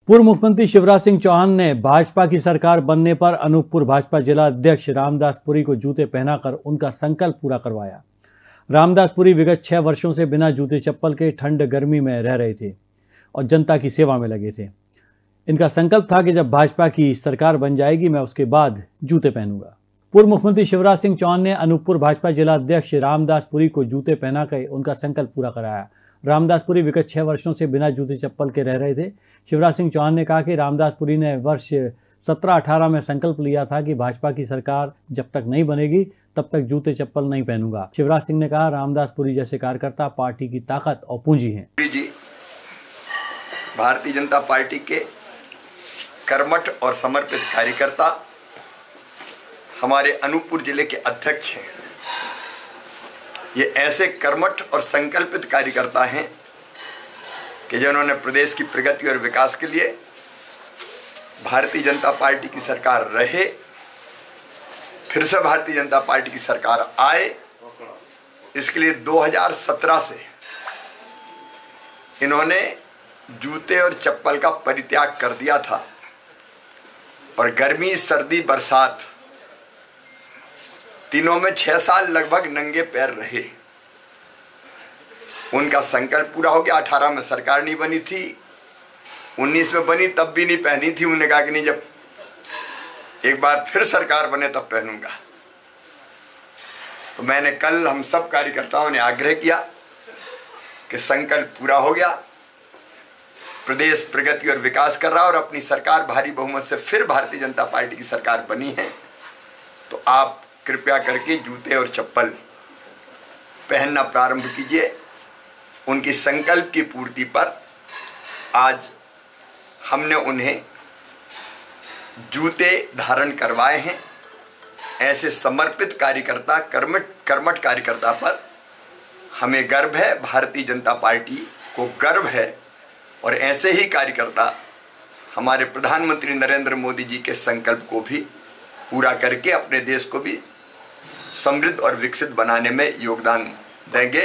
पूर्व मुख्यमंत्री शिवराज सिंह चौहान ने भाजपा की सरकार बनने पर अनूपपुर भाजपा जिला अध्यक्ष रामदास पुरी को जूते पहनाकर उनका संकल्प पूरा करवाया। रामदास पुरी विगत 6 वर्षों से बिना जूते चप्पल के ठंड गर्मी में रह रहे थे और जनता की सेवा में लगे थे। इनका संकल्प था कि जब भाजपा की सरकार बन जाएगी मैं उसके बाद जूते पहनूंगा। पूर्व मुख्यमंत्री शिवराज सिंह चौहान ने अनूपपुर भाजपा जिला अध्यक्ष रामदास पुरी को जूते पहनाकर उनका संकल्प पूरा कराया। रामदास पुरी विगत 6 वर्षों से बिना जूते चप्पल के रह रहे थे। शिवराज सिंह चौहान ने कहा कि रामदास पुरी ने वर्ष 17-18 में संकल्प लिया था कि भाजपा की सरकार जब तक नहीं बनेगी तब तक जूते चप्पल नहीं पहनूंगा। शिवराज सिंह ने कहा, रामदास पुरी जैसे कार्यकर्ता पार्टी की ताकत और पूंजी हैं। जी भारतीय जनता पार्टी के कर्मठ और समर्पित कार्यकर्ता हमारे अनूपपुर जिले के अध्यक्ष हैं। ये ऐसे कर्मठ और संकल्पित कार्यकर्ता हैं कि जिन्होंने प्रदेश की प्रगति और विकास के लिए भारतीय जनता पार्टी की सरकार रहे, फिर से भारतीय जनता पार्टी की सरकार आए, इसके लिए 2017 से इन्होंने जूते और चप्पल का परित्याग कर दिया था और गर्मी, सर्दी, बरसात तीनों में 6 साल लगभग नंगे पैर रहे। उनका संकल्प पूरा हो गया। 18 में सरकार नहीं बनी थी, 19 में बनी तब भी नहीं पहनी थी। उन्होंने कहा कि नहीं, जब एक बार फिर सरकार बने तब पहनूंगा। तो मैंने कल हम सब कार्यकर्ताओं ने आग्रह किया कि संकल्प पूरा हो गया, प्रदेश प्रगति और विकास कर रहा और अपनी सरकार भारी बहुमत से फिर भारतीय जनता पार्टी की सरकार बनी है, तो आप कृपया करके जूते और चप्पल पहनना प्रारंभ कीजिए। उनकी संकल्प की पूर्ति पर आज हमने उन्हें जूते धारण करवाए हैं। ऐसे समर्पित कार्यकर्ता, कर्मठ कार्यकर्ता पर हमें गर्व है, भारतीय जनता पार्टी को गर्व है और ऐसे ही कार्यकर्ता हमारे प्रधानमंत्री नरेंद्र मोदी जी के संकल्प को भी पूरा करके अपने देश को भी समृद्ध और विकसित बनाने में योगदान देंगे।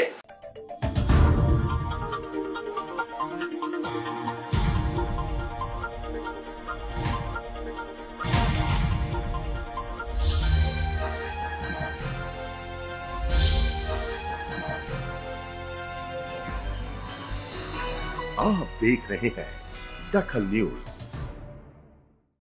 आप देख रहे हैं दखल न्यूज।